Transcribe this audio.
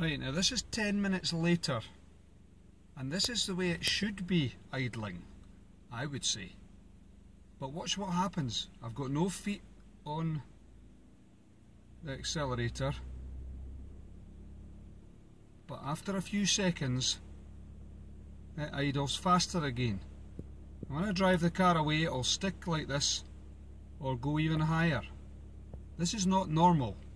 Right, now this is 10 minutes later, and this is the way it should be idling, I would say. But watch what happens. I've got no feet on the accelerator, but after a few seconds it idles faster again. When I drive the car away, it'll stick like this or go even higher. This is not normal.